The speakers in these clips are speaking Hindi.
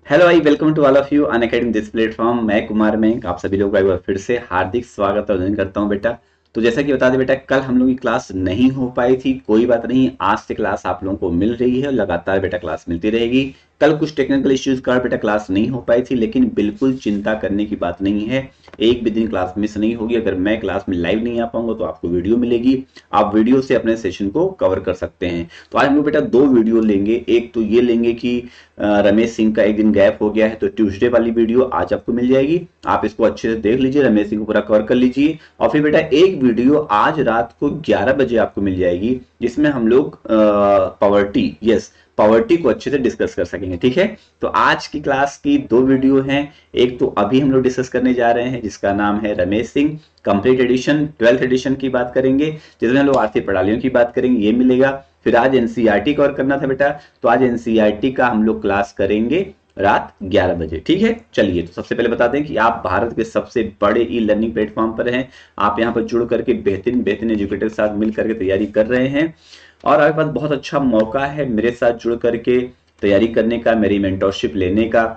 हेलो भाई, welcome to all of you Unacademy this platform. मैं कुमार मयंक आप सभी लोगों का एक बार फिर से हार्दिक स्वागत और अभिनंदन करता हूं बेटा। तो जैसा कि बता दें बेटा, कल हम लोगों की क्लास नहीं हो पाई थी, कोई बात नहीं, आज से क्लास आप लोगों को मिल रही है और लगातार बेटा क्लास मिलती रहेगी। कल कुछ टेक्निकल इश्यूज कारण बेटा क्लास नहीं हो पाई थी, लेकिन बिल्कुल चिंता करने की बात नहीं है। एक भी दिन क्लास मिस नहीं होगी। अगर मैं क्लास में लाइव नहीं आ पाऊंगा तो आपको वीडियो मिलेगी, आप वीडियो से अपने सेशन को कवर कर सकते हैं। तो आज हम लोग बेटा दो वीडियो लेंगे। एक तो ये लेंगे कि रमेश सिंह का एक दिन गैप हो गया है, तो ट्यूसडे वाली वीडियो आज आपको मिल जाएगी। आप इसको अच्छे से देख लीजिए, रमेश सिंह को पूरा कवर कर लीजिए। और फिर बेटा एक वीडियो आज रात को 11 बजे आपको मिल जाएगी, जिसमें हम लोग पावर्टी को अच्छे से डिस्कस कर सकेंगे। ठीक है, तो आज की क्लास की दो वीडियो हैं। एक तो अभी हम लोग डिस्कस करने जा रहे हैं, जिसका नाम है Ramesh Singh complete edition, 12th edition की बात करेंगे, जिसमें हम लोग आर्थिक प्रणालियों की बात करेंगे, ये मिलेगा। फिर आज एनसीईआरटी कवर करना था बेटा, तो आज एनसीईआरटी का हम लोग क्लास करेंगे रात 11 बजे। ठीक है, चलिए तो सबसे पहले बता दें कि आप भारत के सबसे बड़े ई लर्निंग प्लेटफॉर्म पर हैं। आप यहाँ पर जुड़ करके बेहतरीन बेहतरीन एजुकेटर के साथ मिल करके तैयारी कर रहे हैं, और आपके पास बहुत अच्छा मौका है मेरे साथ जुड़ करके तैयारी करने का, मेरी मेंटरशिप लेने का।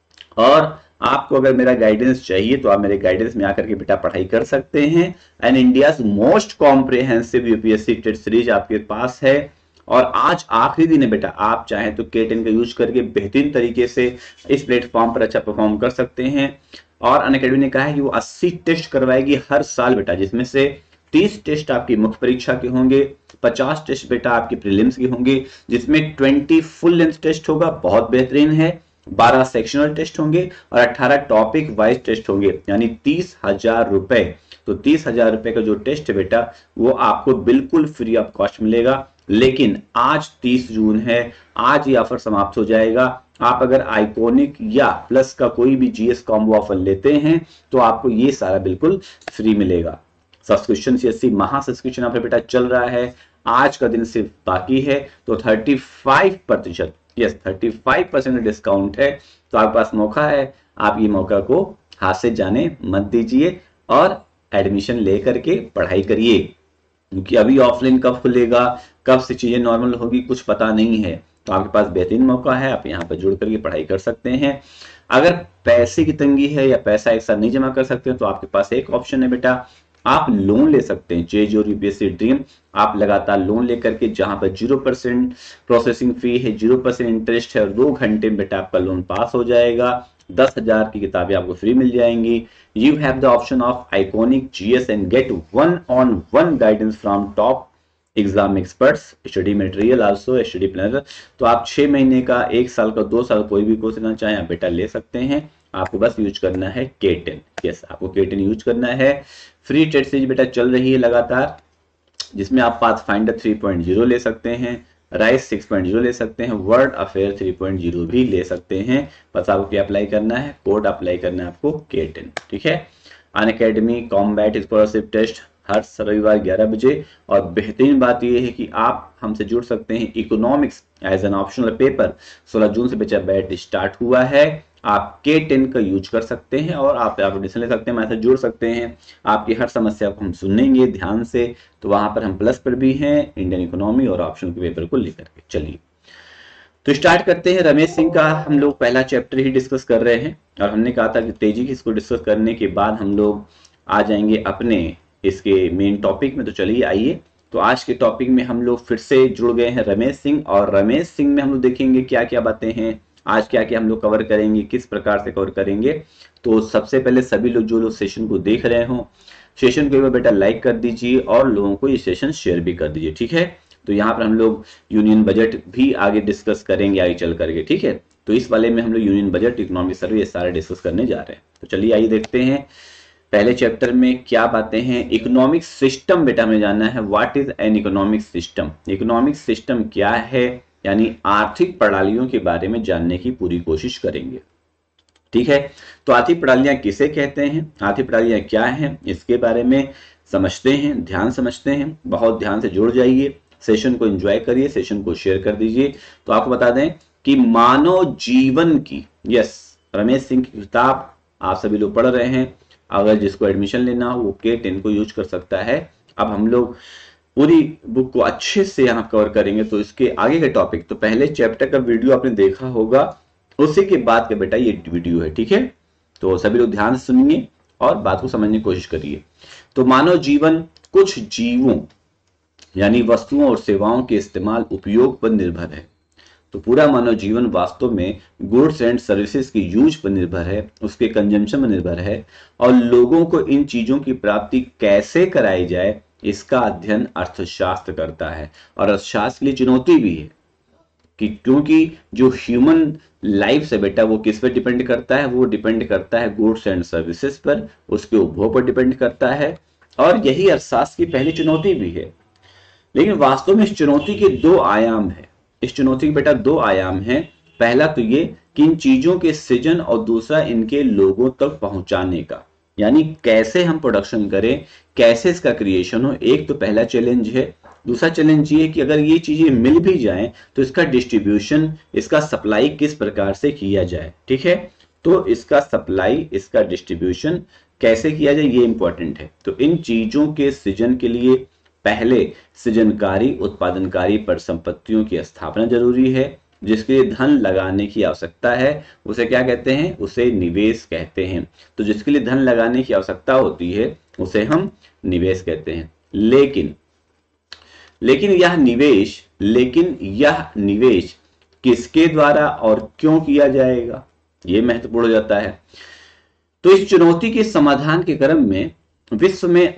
और आपको अगर मेरा गाइडेंस चाहिए तो आप मेरे गाइडेंस में आकर के बेटा पढ़ाई कर सकते हैं। And India's most comprehensive UPSC test series आपके पास है, और आज आखिरी दिन है बेटा। आप चाहें तो K10 का यूज करके बेहतरीन तरीके से इस प्लेटफॉर्म पर अच्छा परफॉर्म कर सकते हैं। और अनअकैडमी ने कहा है कि वो 80 टेस्ट करवाएगी हर साल बेटा, जिसमें से 30 टेस्ट आपकी मुख्य परीक्षा के होंगे, 50 टेस्ट बेटा आपकी प्रीलिम्स के होंगे, जिसमें 20 फुल लेंथ टेस्ट होगा, बहुत बेहतरीन है। 12 सेक्शनल टेस्ट होंगे और 18 टॉपिक वाइज टेस्ट होंगे, यानी 30,000 रुपए। तो 30,000 रुपए का जो टेस्ट है बेटा, वो आपको बिल्कुल फ्री ऑफ कॉस्ट मिलेगा। लेकिन आज 30 जून है, आज ये ऑफर समाप्त हो जाएगा। आप अगर आइकॉनिक या प्लस का कोई भी जीएस कॉम्बो ऑफर लेते हैं तो आपको ये सारा बिल्कुल फ्री मिलेगा। सब्सक्रिप्शन सीएससी महा सब्सक्रिप्शन ऑफर बेटा चल रहा है, आज का दिन सिर्फ बाकी है। तो 35%, यस 35% डिस्काउंट है। तो आपके पास मौका है, आप ये मौका को हाथ से जाने मत दीजिए और एडमिशन लेकर के पढ़ाई करिए, क्योंकि अभी ऑफलाइन कब खुलेगा, कब से चीजें नॉर्मल होगी, कुछ पता नहीं है। तो आपके पास बेहतरीन मौका है, आप यहाँ पर जुड़ करके पढ़ाई कर सकते हैं। अगर पैसे की तंगी है या पैसा एक साथ नहीं जमा कर सकते हो तो आपके पास एक ऑप्शन है बेटा, आप लोन ले सकते हैं। चेज योर यूपीएससी ड्रीम, आप लगातार लोन लेकर के, जहां पर 0% प्रोसेसिंग फी है, 0% इंटरेस्ट है, और 2 घंटे में बेटा आपका लोन पास हो जाएगा। 10,000 की किताबें आपको फ्री मिल जाएंगी। You have the option of iconic GS and get 1-on-1 guidance from top exam experts, study material also, study planner. तो आप 6 महीने का, 1 साल का, 2 साल कोई भी कोर्स लेना चाहें आप बेटा ले सकते हैं। आपको बस यूज करना है K10। यस, आपको K10 यूज करना है। फ्री टेस्ट सीरीज बेटा चल रही है लगातार, जिसमें आप पाथफाइंडर 3.0 ले सकते हैं, राइस 6.0 ले सकते हैं, वर्ड अफेयर 3.0 भी ले सकते हैं। बस आपको क्या अप्लाई करना है, कोड अप्लाई करना है आपको K10। ठीक है, अनअकैडमी कॉम्बैट स्कॉलरशिप टेस्ट हर रविवार 11 बजे। और बेहतरीन बात यह है कि आप हमसे जुड़ सकते हैं। Economics as an optional paper 16 जून से बच्चा बैच स्टार्ट हुआ है। आप K10 का यूज कर सकते हैं और आप एडमिशन ले सकते हैं, हमारे साथ जुड़ सकते हैं। आपकी हर समस्या को हम सुनेंगे ध्यान से। तो वहां पर हम प्लस पर भी हैं, इंडियन इकोनॉमी और ऑप्शनल के पेपर को लेकर के। चलिए तो स्टार्ट करते हैं। रमेश सिंह का हम लोग पहला चैप्टर ही डिस्कस कर रहे हैं, और हमने कहा था कि तेजी की इसको डिस्कस करने के बाद हम लोग आ जाएंगे अपने इसके मेन टॉपिक में। तो चलिए आइए, तो आज के टॉपिक में हम लोग फिर से जुड़ गए हैं रमेश सिंह, और रमेश सिंह में हम लोग देखेंगे क्या क्या बातें हैं, आज क्या क्या हम लोग कवर करेंगे, किस प्रकार से कवर करेंगे। तो सबसे पहले सभी लोग जो लोग सेशन को देख रहे हो, सेशन को एक बार बेटा लाइक कर दीजिए और लोगों को ये सेशन शेयर भी कर दीजिए। ठीक है, तो यहाँ पर हम लोग यूनियन बजट भी आगे डिस्कस करेंगे आगे चल करके। ठीक है, तो इस वाले में हम लोग यूनियन बजट, इकोनॉमिक सर्वे, ये सारे डिस्कस करने जा रहे हैं। तो चलिए आइए देखते हैं पहले चैप्टर में क्या बातें हैं। इकोनॉमिक सिस्टम बेटा हमें जानना है, what is an economic system. Economic system क्या है, यानी आर्थिक प्रणालियों के बारे में जानने की पूरी कोशिश करेंगे। ठीक है, तो आर्थिक प्रणालियां किसे कहते हैं, आर्थिक प्रणालियां क्या हैं, इसके बारे में समझते हैं, ध्यान समझते हैं। बहुत ध्यान से जुड़ जाइए, सेशन को एंजॉय करिए, सेशन को शेयर कर दीजिए। तो आपको बता दें कि मानव जीवन की, यस, रमेश सिंह की किताब आप सभी लोग पढ़ रहे हैं। अगर जिसको एडमिशन लेना हो वो K10 को यूज कर सकता है। अब हम लोग पूरी बुक को अच्छे से यहाँ कवर करेंगे। तो इसके आगे के टॉपिक, तो पहले चैप्टर का वीडियो आपने देखा होगा, उसी के बाद का बेटा ये वीडियो है, ठीक है। तो सभी लोग ध्यान से सुनिए और बात को समझने की कोशिश करिए। तो मानव जीवन कुछ जीवों यानी वस्तुओं और सेवाओं के इस्तेमाल उपयोग पर निर्भर है। तो पूरा मानव जीवन वास्तव में गुड्स एंड सर्विसेज की यूज पर निर्भर है, उसके कंजम्पशन पर निर्भर है, और लोगों को इन चीजों की प्राप्ति कैसे कराई जाए इसका अध्ययन अर्थशास्त्र करता है। और अर्थशास्त्र के लिए चुनौती भी है कि क्योंकि जो ह्यूमन लाइफ है बेटा वो किस पर डिपेंड करता है, वो डिपेंड करता है गुड्स एंड सर्विसेज पर, उसके उपभोग पर डिपेंड करता है। और यही अर्थशास्त्र की पहली चुनौती भी है। लेकिन वास्तव में इस चुनौती के दो आयाम है। इस चुनौती के बेटा दो आयाम हैं। पहला तो ये कि इन चीजों के सृजन और दूसरा इनके लोगों तक पहुंचाने का, यानी कैसे हम प्रोडक्शन करें, कैसे इसका क्रिएशन हो। एक तो पहला चैलेंज है। दूसरा चैलेंज ये कि अगर ये चीजें मिल भी जाएं तो इसका डिस्ट्रीब्यूशन, इसका सप्लाई किस प्रकार से किया जाए, ठीक है। तो इसका सप्लाई, इसका डिस्ट्रीब्यूशन कैसे किया जाए ये इंपॉर्टेंट है। तो इन चीजों के सृजन के लिए पहले सृजनकारी उत्पादनकारी परिसंपत्तियों की स्थापना जरूरी है, जिसके लिए धन लगाने की आवश्यकता है। उसे क्या कहते हैं? उसे निवेश कहते हैं। तो जिसके लिए धन लगाने की आवश्यकता होती है उसे हम निवेश कहते हैं। लेकिन यह निवेश किसके द्वारा और क्यों किया जाएगा, यह महत्वपूर्ण हो जाता है। तो इस चुनौती के समाधान के क्रम में विश्व में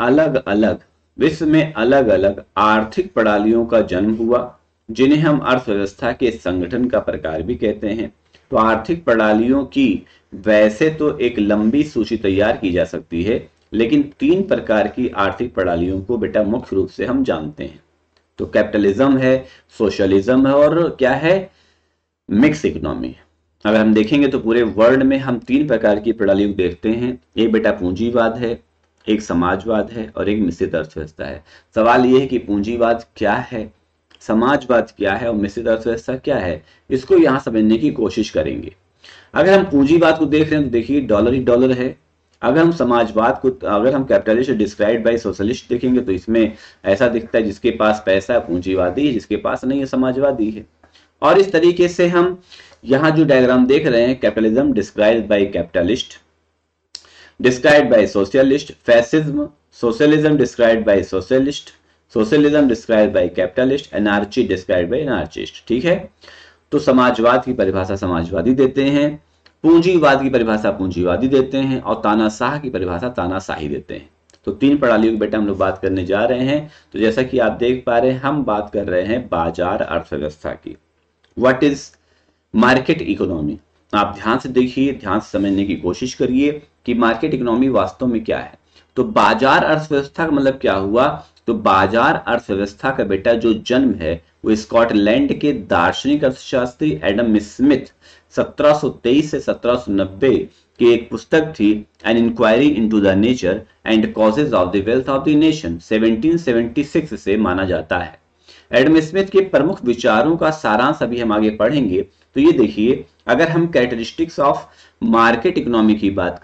अलग अलग आर्थिक प्रणालियों का जन्म हुआ, जिन्हें हम अर्थव्यवस्था के संगठन का प्रकार भी कहते हैं। तो आर्थिक प्रणालियों की वैसे तो एक लंबी सूची तैयार की जा सकती है, लेकिन तीन प्रकार की आर्थिक प्रणालियों को बेटा मुख्य रूप से हम जानते हैं। तो कैपिटलिज्म है, सोशलिज्म है और क्या है? Mix economy. अगर हम देखेंगे तो पूरे वर्ल्ड में हम तीन प्रकार की प्रणालियों को देखते हैं। एक बेटा पूंजीवाद है, एक समाजवाद है और एक मिश्रित अर्थव्यवस्था है। सवाल यह है कि पूंजीवाद क्या है, समाजवाद क्या है और मिश्रित अर्थव्यवस्था क्या है, इसको यहां समझने की कोशिश करेंगे। अगर हम पूंजीवाद को देख रहे हैं तो देखिए डॉलर ही डॉलर है। अगर हम समाजवाद को, अगर हम कैपिटलिस्ट डिस्क्राइब्ड बाय सोशलिस्ट देखेंगे तो इसमें ऐसा दिखता है जिसके पास पैसा है पूंजीवादी है, जिसके पास नहीं है समाजवादी है। और इस तरीके से हम यहाँ जो डायग्राम देख रहे हैं, capitalism described by capitalist, described by socialist, fascism, socialism described by socialist, socialism described by capitalist, anarchy described by anarchist। ठीक है। तो समाजवाद की परिभाषा समाजवादी देते हैं, पूंजीवाद की परिभाषा पूंजीवादी देते हैं और तानाशाह की परिभाषा तानाशाही देते हैं। तो तीन प्रणालियों की बेटा हम लोग बात करने जा रहे हैं। तो जैसा कि आप देख पा रहे हैं हम बात कर रहे हैं बाजार अर्थव्यवस्था की। What is market economy? आप ध्यान से देखिए, ध्यान से समझने की कोशिश करिए कि मार्केट इकोनॉमी वास्तव में क्या है। तो बाजार अर्थव्यवस्था का मतलब क्या हुआ? तो बाजार अर्थव्यवस्था का बेटा जो जन्म है वो स्कॉटलैंड के दार्शनिक अर्थशास्त्री एडम स्मिथ 1723 से 1790 की एक पुस्तक थी, an inquiry into the nature and causes of the wealth of the nation, 1776 से माना जाता है। एडम स्मिथ के प्रमुख विचारों का सारांश अभी हम आगे पढ़ेंगे। तो ये देखिए, अगर हम कैरेक्टरिस्टिक्स ऑफ मार्केट इकोनॉमी की बात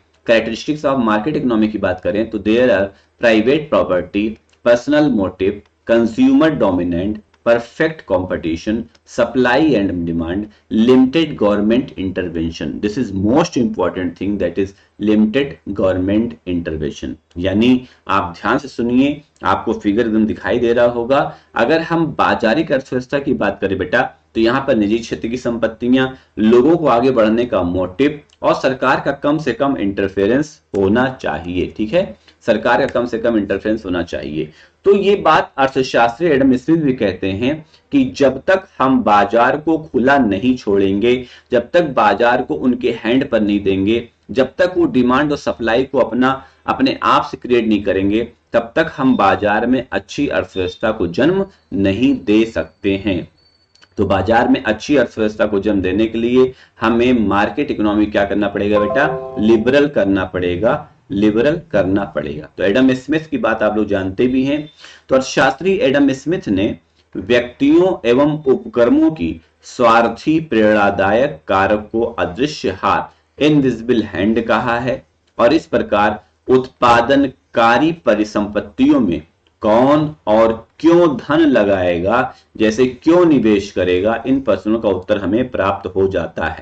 करें तो there are private property, personal motive, consumer dominant, perfect competition, supply and demand, limited government intervention. This is most important thing, that is limited government intervention. यानी आप ध्यान से सुनिए, आपको फिगर एकदम दिखाई दे रहा होगा। अगर हम बाजारिक अर्थव्यवस्था की बात करें बेटा तो यहाँ पर निजी क्षेत्र की संपत्तियां, लोगों को आगे बढ़ने का मोटिव और सरकार का कम से कम इंटरफेरेंस होना चाहिए। ठीक है, सरकार का कम से कम इंटरफेरेंस होना चाहिए। तो ये बात अर्थशास्त्री एडम स्मिथ भी कहते हैं कि जब तक हम बाजार को खुला नहीं छोड़ेंगे, जब तक बाजार को उनके हैंड पर नहीं देंगे, जब तक वो डिमांड और सप्लाई को अपने आप से क्रिएट नहीं करेंगे, तब तक हम बाजार में अच्छी अर्थव्यवस्था को जन्म नहीं दे सकते हैं। तो बाजार में अच्छी अर्थव्यवस्था को जन्म देने के लिए हमें मार्केट इकोनॉमी क्या करना पड़ेगा बेटा? लिबरल करना पड़ेगा। तो एडम स्मिथ की बात आप लोग जानते भी हैं। तो अर्थशास्त्री एडम स्मिथ ने व्यक्तियों एवं उपक्रमों की स्वार्थी प्रेरणादायक कारक को अदृश्य हाथ, इनविजिबल हैंड कहा है। और इस प्रकार उत्पादनकारी परिसंपत्तियों में कौन और क्यों धन लगाएगा, जैसे क्यों निवेश करेगा, इन प्रश्नों का उत्तर हमें प्राप्त हो जाता है।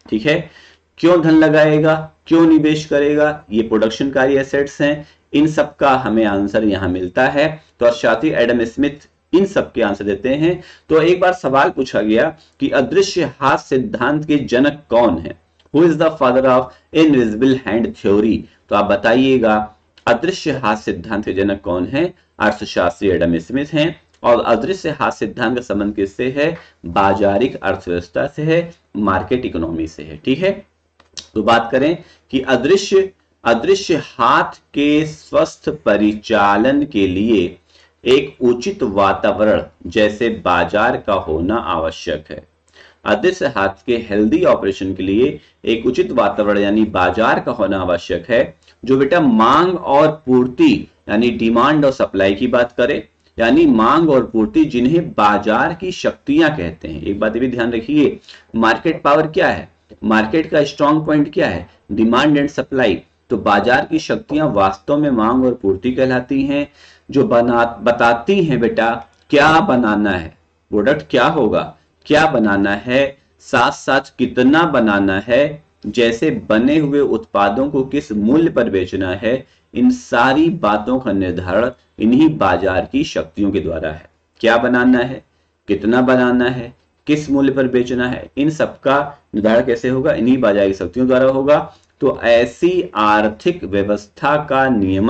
ठीक है। क्यों धन लगाएगा, क्यों निवेश करेगा, ये प्रोडक्शनकारी एसेट्स हैं, इन सब का हमें आंसर यहां मिलता है। तो अर्थशास्त्री एडम स्मिथ इन सब के आंसर देते हैं। तो एक बार सवाल पूछा गया कि अदृश्य हाथ सिद्धांत के जनक कौन है, who is the father of invisible hand theory. तो आप बताइएगा अदृश्य हाथ सिद्धांत के जनक कौन है, अर्थशास्त्री एडम स्मिथ हैं। और अदृश्य हाथ सिद्धांत का संबंध किससे है, बाजारिक अर्थव्यवस्था से है, मार्केट इकोनॉमी से है। ठीक है, तो बात करें कि अदृश्य हाथ के स्वस्थ परिचालन के लिए एक उचित वातावरण जैसे बाजार का होना आवश्यक है। अदृश्य हाथ के हेल्दी ऑपरेशन के लिए एक उचित वातावरण यानी बाजार का होना आवश्यक है, जो बेटा मांग और पूर्ति यानी डिमांड और सप्लाई की बात करे, यानी मांग और पूर्ति जिन्हें बाजार की शक्तियां कहते हैं। एक बात ये भी ध्यान रखिए, मार्केट पावर क्या है, मार्केट का स्ट्रॉन्ग पॉइंट क्या है, डिमांड एंड सप्लाई। तो बाजार की शक्तियां वास्तव में मांग और पूर्ति कहलाती हैं, जो बताती हैं बेटा क्या बनाना है, प्रोडक्ट क्या होगा, क्या बनाना है, साथ साथ कितना बनाना है, जैसे बने हुए उत्पादों को किस मूल्य पर बेचना है। इन सारी बातों का निर्धारण इन्हीं बाजार की शक्तियों के द्वारा है। क्या बनाना है, कितना बनाना है, किस मूल्य पर बेचना है, इन सबका निर्धारण कैसे होगा, इन्हीं बाजार की शक्तियों द्वारा होगा। तो ऐसी आर्थिक व्यवस्था का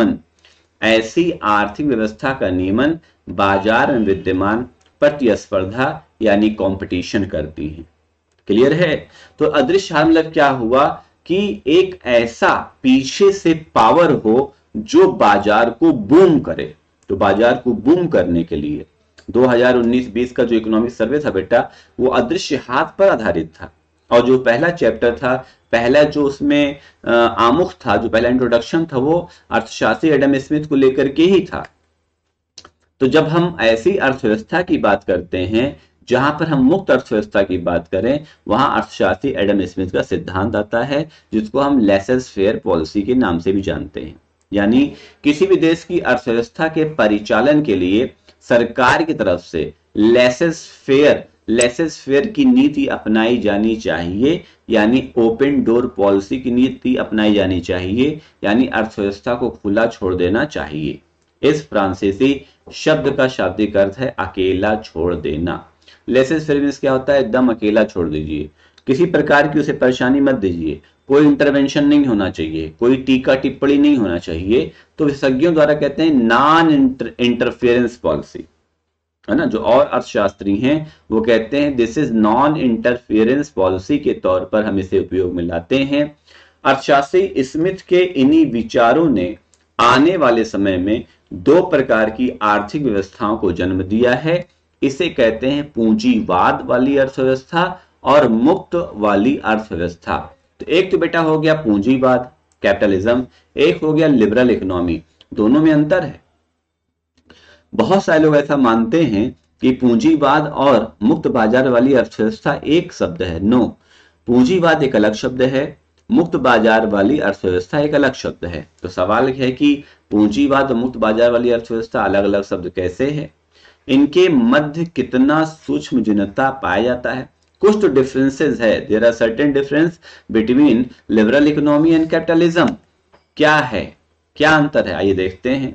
नियमन बाजार में विद्यमान प्रतिस्पर्धा यानी कंपटीशन करती है। क्लियर है। तो अदृश्य हाथ मतलब क्या हुआ कि एक ऐसा पीछे से पावर हो जो बाजार को बूम करे। तो बाजार को बूम करने के लिए 2019-20 का जो इकोनॉमिक सर्वे था बेटा, वो अदृश्य हाथ पर आधारित था। और जो पहला चैप्टर था, पहला जो उसमें आमुख था, जो पहला इंट्रोडक्शन था, वो अर्थशास्त्री एडम स्मिथ को लेकर के ही था। तो जब हम ऐसी अर्थव्यवस्था की बात करते हैं जहां पर हम मुक्त अर्थव्यवस्था की बात करें, वहां अर्थशास्त्री एडम स्मिथ का सिद्धांत आता है, जिसको हम लेसेस फेयर पॉलिसी के नाम से भी जानते हैं। यानी किसी भी देश की अर्थव्यवस्था के परिचालन के लिए सरकार की तरफ से लेसेस फेयर की नीति अपनाई जानी चाहिए, यानी ओपन डोर पॉलिसी की नीति अपनाई जानी चाहिए, यानी अर्थव्यवस्था को खुला छोड़ देना चाहिए। इस फ्रांसीसी शब्द का शाब्दिक अर्थ है अकेला छोड़ देना। लेसेस फेयर मींस क्या होता है, एकदम अकेला छोड़ दीजिए, किसी प्रकार की उसे परेशानी मत दीजिए, कोई इंटरवेंशन नहीं होना चाहिए, कोई टीका टिप्पणी नहीं होना चाहिए। तो विशेषज्ञों द्वारा कहते हैं नॉन इंटरफेरेंस पॉलिसी, है ना। जो और अर्थशास्त्री हैं वो कहते हैं this is non interference policy के तौर पर हम इसे उपयोग में लाते हैं। अर्थशास्त्री स्मिथ के इन्हीं विचारों ने आने वाले समय में दो प्रकार की आर्थिक व्यवस्थाओं को जन्म दिया है। इसे कहते हैं पूंजीवाद वाली अर्थव्यवस्था और मुक्त वाली अर्थव्यवस्था। तो एक तो बेटा हो गया पूंजीवाद कैपिटलिज्म, एक हो गया लिबरल इकोनॉमी। दोनों में अंतर है। बहुत सारे लोग ऐसा मानते हैं कि पूंजीवाद और मुक्त बाजार वाली अर्थव्यवस्था एक शब्द है। नो, पूंजीवाद एक अलग शब्द है, मुक्त बाजार वाली अर्थव्यवस्था एक अलग शब्द है। तो सवाल है कि पूंजीवाद और मुक्त बाजार वाली अर्थव्यवस्था अलग अलग शब्द कैसे है, इनके मध्य कितना सूक्ष्म भिन्नता पाया जाता है। कुछ तो डिफरेंसेस है, there are certain difference between liberal economy and capitalism. क्या है, क्या अंतर है, आइए देखते हैं।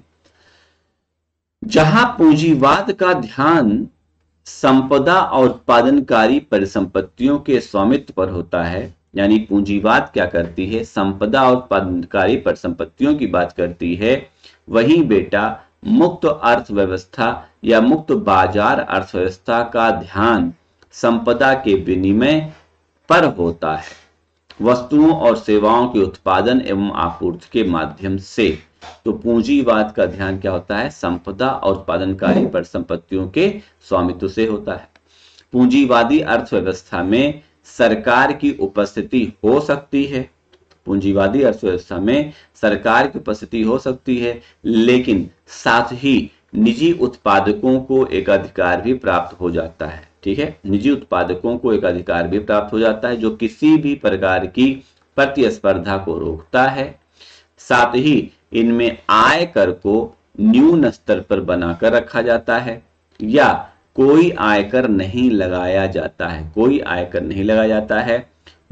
जहां पूंजीवाद का ध्यान संपदा और उत्पादनकारी परिसंपत्तियों के स्वामित्व पर होता है, यानी पूंजीवाद क्या करती है, संपदा और उत्पादनकारी परिसंपत्तियों की बात करती है, वहीं बेटा मुक्त अर्थव्यवस्था या मुक्त बाजार अर्थव्यवस्था का ध्यान संपदा के विनिमय पर होता है, वस्तुओं और सेवाओं के उत्पादन एवं आपूर्ति के माध्यम से। तो पूंजीवाद का ध्यान क्या होता है, संपदा और उत्पादनकारी परिसंपत्तियों के स्वामित्व से होता है। पूंजीवादी अर्थव्यवस्था में सरकार की उपस्थिति हो सकती है, पूंजीवादी अर्थव्यवस्था में सरकार की उपस्थिति हो सकती है, लेकिन साथ ही निजी उत्पादकों को एक अधिकार भी प्राप्त हो जाता है। ठीक है, निजी उत्पादकों को एक अधिकार भी प्राप्त हो जाता है जो किसी भी प्रकार की प्रतिस्पर्धा को रोकता है। साथ ही इनमें आय कर को न्यून स्तर पर बनाकर रखा जाता है या कोई आयकर नहीं लगाया जाता है, कोई आयकर नहीं लगाया जाता है।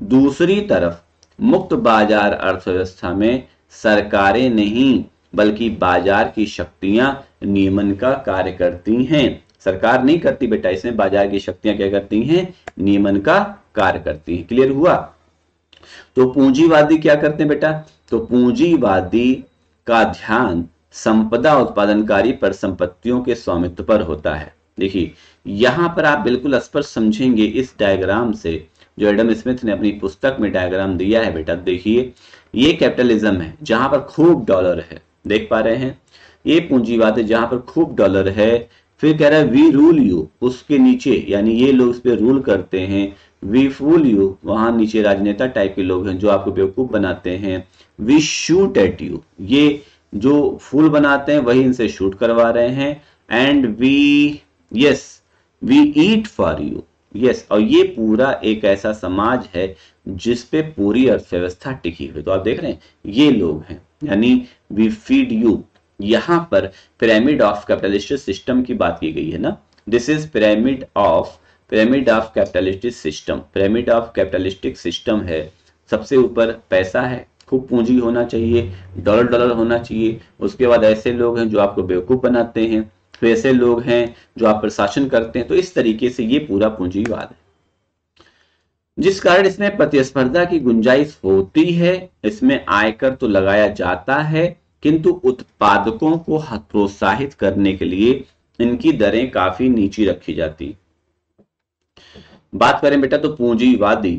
दूसरी तरफ मुक्त बाजार अर्थव्यवस्था में सरकारें नहीं बल्कि बाजार की शक्तियां नियमन का कार्य करती हैं। सरकार नहीं करती बेटा, इसमें बाजार की शक्तियां क्या करती हैं? नियमन का कार्य करती हैं। क्लियर हुआ? तो पूंजीवादी क्या करते हैं बेटा? तो पूंजीवादी का ध्यान संपदा उत्पादनकारी परिसंपत्तियों के स्वामित्व पर होता है। देखिए यहां पर आप बिल्कुल स्पष्ट समझेंगे इस डायग्राम से, जो एडम स्मिथ ने अपनी पुस्तक में डायग्राम दिया है बेटा। देखिए ये कैपिटलिज्म है जहां पर खूब डॉलर है, देख पा रहे हैं? ये पूंजीवाद है जहां पर खूब डॉलर है। फिर कह रहा है वी रूल यू, उसके नीचे यानी ये लोग इस पे रूल करते हैं। वी फूल यू, वहां नीचे राजनेता टाइप के लोग हैं जो आपको बेवकूफ बनाते हैं। वी शूट एट यू, ये जो फूल बनाते हैं वही इनसे शूट करवा रहे हैं। And we eat for you, yes. और ये पूरा एक ऐसा समाज है जिसपे पूरी अर्थव्यवस्था टिकी हुई। तो आप देख रहे हैं ये लोग हैं, यानी वी फीड यू। यहां पर पिरामिड ऑफ कैपिटलिस्टिक सिस्टम की बात की गई है ना। This is pyramid of capitalistic system. Pyramid of capitalistic system है, सबसे ऊपर पैसा है, खूब पूंजी होना चाहिए, डॉलर होना चाहिए। उसके बाद ऐसे लोग हैं जो आपको बेवकूफ बनाते हैं, फिर ऐसे लोग हैं जो आप प्रशासन करते हैं। तो इस तरीके से ये पूरा पूंजीवाद है, जिस कारण इसमें प्रतिस्पर्धा की गुंजाइश होती है। इसमें आयकर तो लगाया जाता है, किंतु उत्पादकों को प्रोत्साहित करने के लिए इनकी दरें काफी नीची रखी जाती। बात करें बेटा तो पूंजीवादी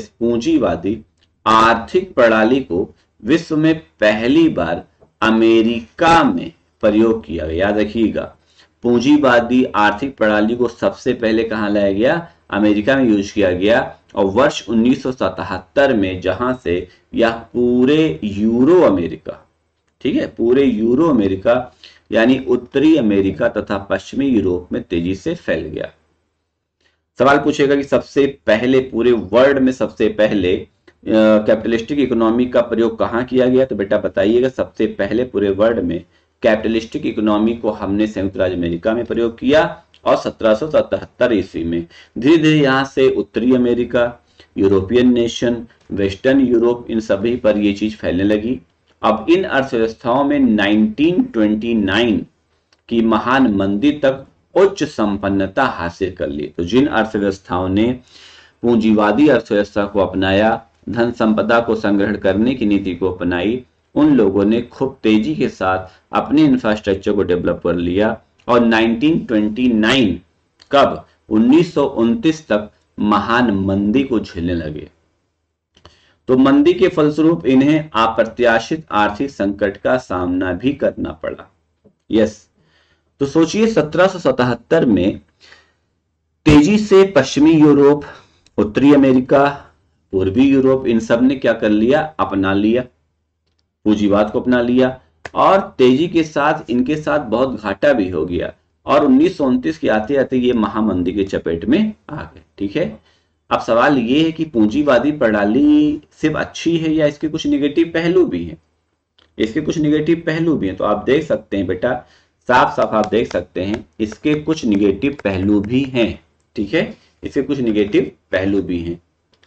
आर्थिक प्रणाली को विश्व में पहली बार अमेरिका में प्रयोग किया गया। याद रखिएगा, पूंजीवादी आर्थिक प्रणाली को सबसे पहले कहां लाया गया? अमेरिका में यूज किया गया। और वर्ष 1977 में जहां से यह पूरे यूरो अमेरिका, ठीक है, पूरे यूरो अमेरिका यानी उत्तरी अमेरिका तथा पश्चिमी यूरोप में तेजी से फैल गया। सवाल पूछेगा कि सबसे पहले पूरे वर्ल्ड में सबसे पहले कैपिटलिस्टिक इकोनॉमी का प्रयोग कहां किया गया? तो बेटा बताइएगा, सबसे पहले पूरे वर्ल्ड में कैपिटलिस्टिक इकोनॉमी को हमने संयुक्त राज्य अमेरिका में प्रयोग किया और 1777 ईस्वी में। धीरे धीरे यहां से उत्तरी America, European nation, western Europe, इन सभी पर यह चीज फैलने लगी। अब इन अर्थव्यवस्थाओं में 1929 की महान मंदी तक उच्च संपन्नता हासिल कर ली। तो जिन अर्थव्यवस्थाओं ने पूंजीवादी अर्थव्यवस्था को अपनाया, धन संपदा को संग्रहण करने की नीति को अपनाई, उन लोगों ने खूब तेजी के साथ अपने इंफ्रास्ट्रक्चर को डेवलप कर लिया। और 1929 कब? 1929 तक महान मंदी को झेलने लगे। तो मंदी के फलस्वरूप इन्हें अप्रत्याशित आर्थिक संकट का सामना भी करना पड़ा। यस, तो सोचिए 1777 में तेजी से पश्चिमी यूरोप, उत्तरी अमेरिका, पूर्वी यूरोप, इन सब ने क्या कर लिया? अपना लिया, पूंजीवाद को अपना लिया। और तेजी के साथ इनके साथ बहुत घाटा भी हो गया। और 1929 के आते आते ये महामंदी के चपेट में आ गए। ठीक है, अब सवाल ये है कि पूंजीवादी प्रणाली सिर्फ अच्छी है या इसके कुछ निगेटिव पहलू भी हैं? इसके कुछ निगेटिव पहलू भी हैं। तो आप देख सकते हैं बेटा, साफ साफ आप देख सकते हैं इसके कुछ निगेटिव पहलू भी हैं। ठीक है, इसके कुछ निगेटिव पहलू भी हैं।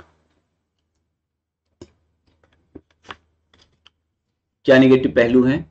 क्या निगेटिव पहलू हैं?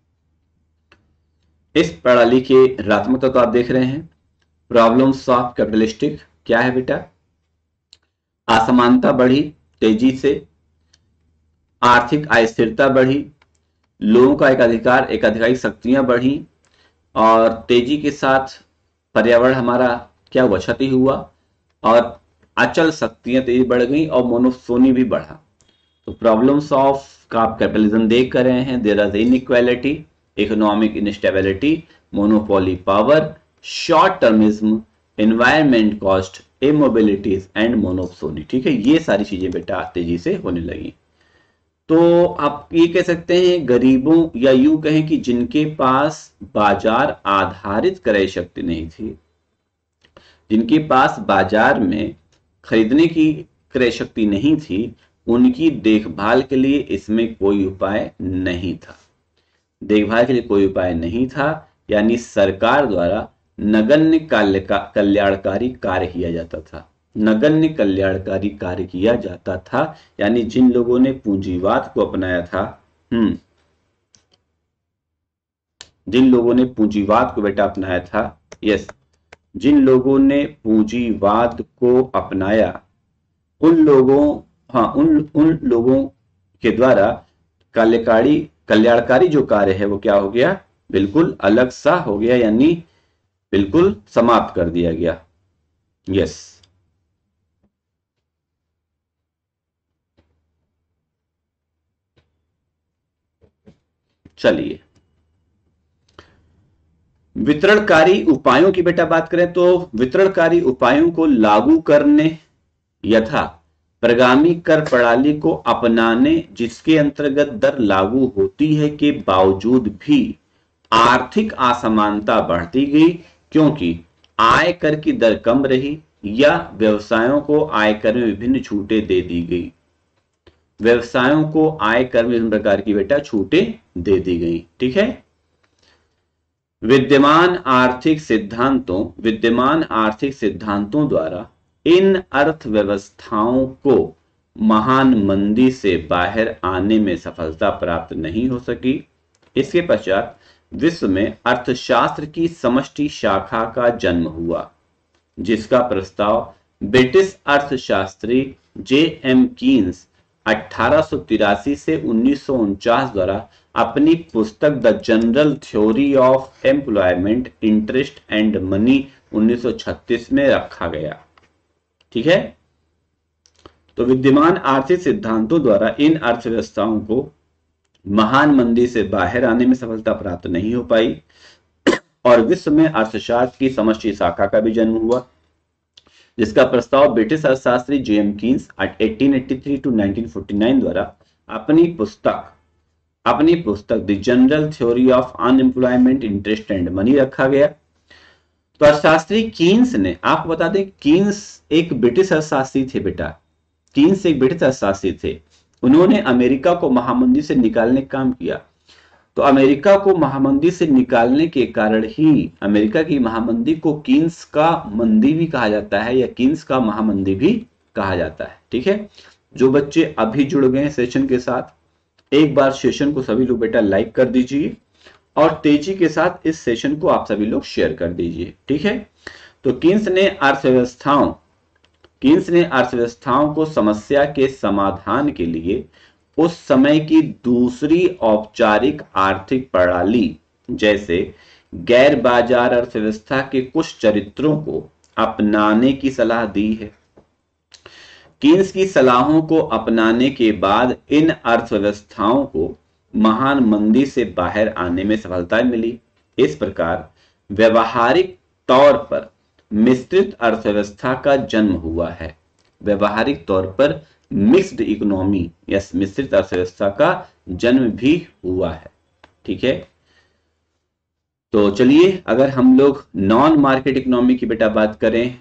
इस प्रणाली के ऋणात्मकता तो आप देख रहे हैं। प्रॉब्लम्स ऑफ कैपिटलिस्टिक क्या है बेटा? असमानता बढ़ी तेजी से, आर्थिक अस्थिरता बढ़ी, लोगों का एकाधिकार शक्तियां बढ़ी, और तेजी के साथ पर्यावरण हमारा क्या हुआ? क्षति हुआ, और अचल शक्तियां तेजी बढ़ गई और मोनोसोनी भी बढ़ा। तो प्रॉब्लम्स ऑफ का आप कैपिटलिज्म देख कर रहे हैं। There is inequality, economic instability, monopoly power, short termism, environment cost, immobilities and monopsony. ठीक है, ये सारी चीजें बेटा तेजी से होने लगी। तो आप ये कह सकते हैं गरीबों, या यूं कहें कि जिनके पास बाजार आधारित क्रय शक्ति नहीं थी, जिनके पास बाजार में खरीदने की क्रय शक्ति नहीं थी, उनकी देखभाल के लिए इसमें कोई उपाय नहीं था। देखभाल के लिए कोई उपाय नहीं था, यानी सरकार द्वारा नगण्य कल्याणकारी कार्य किया जाता था। नगण्य कल्याणकारी कार्य किया जाता था, यानी जिन लोगों ने पूंजीवाद को अपनाया था, जिन लोगों ने पूंजीवाद को बेटा अपनाया था, यस, जिन लोगों ने पूंजीवाद को अपनाया उन लोगों, उन लोगों के द्वारा कल्याणकारी जो कार्य है वो क्या हो गया, बिल्कुल अलग सा हो गया, यानी बिल्कुल समाप्त कर दिया गया। यस, चलिए वितरणकारी उपायों की बेटा बात करें तो वितरणकारी उपायों को लागू करने यथा प्रगामी कर प्रणाली को अपनाने जिसके अंतर्गत दर लागू होती है के बावजूद भी आर्थिक असमानता बढ़ती गई, क्योंकि आय कर की दर कम रही या व्यवसायों को आयकर में विभिन्न छूटें दे दी गई। व्यवसायों को आयकर में विभिन्न प्रकार की बेटा छूटें दे दी गई। ठीक है, विद्यमान आर्थिक सिद्धांतों द्वारा इन अर्थव्यवस्थाओं को महान मंदी से बाहर आने में सफलता प्राप्त नहीं हो सकी। इसके पश्चात विश्व में अर्थशास्त्र की समष्टि शाखा का जन्म हुआ, जिसका प्रस्ताव ब्रिटिश अर्थशास्त्री J.M. कीन्स 1883 से 1949 द्वारा अपनी पुस्तक the general theory of employment, interest and money 1936 में रखा गया। ठीक है, तो विद्यमान आर्थिक सिद्धांतों द्वारा इन अर्थव्यवस्थाओं को महान मंदी से बाहर आने में सफलता प्राप्त नहीं हो पाई और विश्व में अर्थशास्त्र की समष्टि शाखा का भी जन्म हुआ, जिसका प्रस्ताव ब्रिटिश अर्थशास्त्री J.M. कीन्स 1883 टू 1949 द्वारा अपनी पुस्तक the general theory of unemployment, interest and money रखा गया। तो अर्थशास्त्री कीन्स ने, आपको बता दें कीन्स एक ब्रिटिश अर्थशास्त्री थे बेटा, कीन्स एक ब्रिटिश अर्थशास्त्री थे। उन्होंने अमेरिका को महामंदी से निकालने का काम किया। तो अमेरिका को महामंदी से निकालने के कारण ही अमेरिका की महामंदी को कीन्स का मंदी भी कहा जाता है या कीन्स का महामंदी भी कहा जाता है। ठीक है, जो बच्चे अभी जुड़ गए हैं सेशन के साथ, एक बार सेशन को सभी लोग बेटा लाइक कर दीजिए और तेजी के साथ इस सेशन को आप सभी लोग शेयर कर दीजिए। ठीक है, तो कीन्स ने अर्थव्यवस्थाओं को समस्या के समाधान के लिए उस समय की दूसरी औपचारिक आर्थिक प्रणाली जैसे गैर बाजार अर्थव्यवस्था के कुछ चरित्रों को अपनाने की सलाह दी है। कीन्स की सलाहों को अपनाने के बाद इन अर्थव्यवस्थाओं को महान मंदी से बाहर आने में सफलता मिली। इस प्रकार व्यवहारिक तौर पर मिश्रित अर्थव्यवस्था का जन्म हुआ है। व्यवहारिक तौर पर मिक्स्ड इकोनॉमी या मिश्रित अर्थव्यवस्था का जन्म भी हुआ है। ठीक है, तो चलिए अगर हम लोग नॉन मार्केट इकोनॉमी की बेटा बात